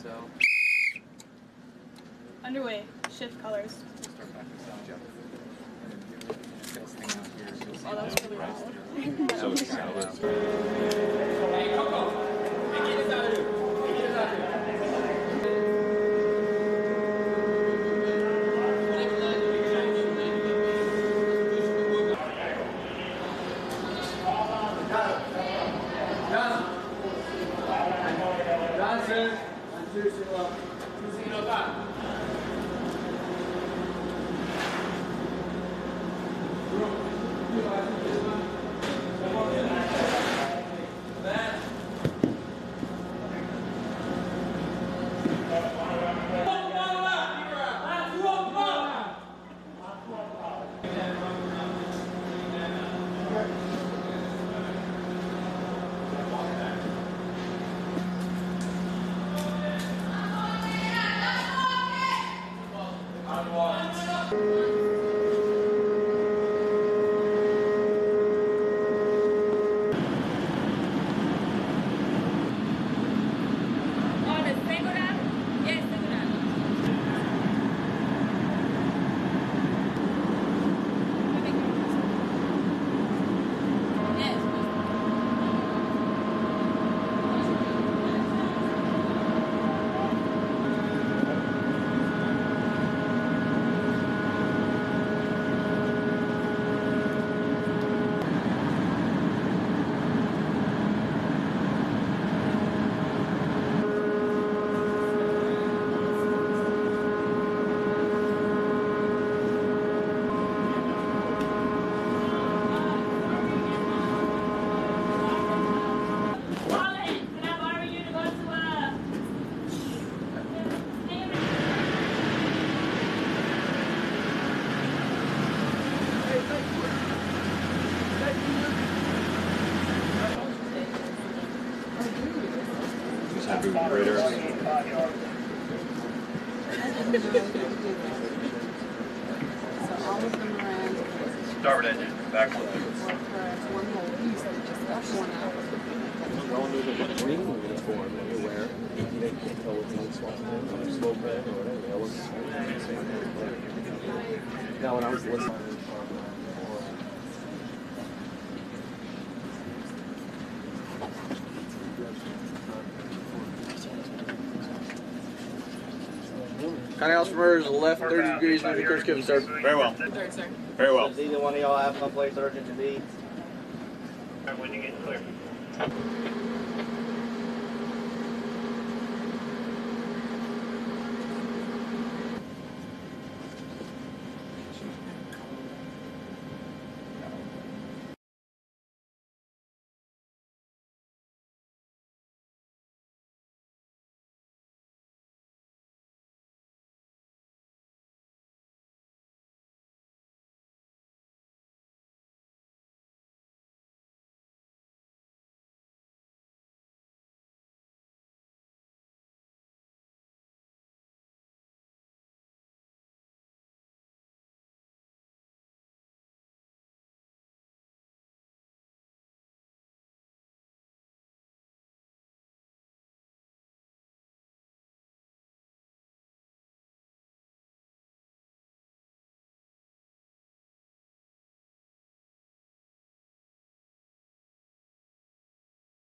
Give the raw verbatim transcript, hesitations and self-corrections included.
so. Underway. Shift colors. Start back to sound. Oh, that was really loud. So it's loud. Hey, Coco! Hey, get us out of here! Hey, get us out of here! Johnson, I'm choosing up. Choosing up back. Starboard engine, back one. Now, when I was listening. Conning altimeters left thirty degrees, moving course given, sir. Very well. Third, sir. Very well. Does either one of y'all have someplace urgent to be? When you get clear.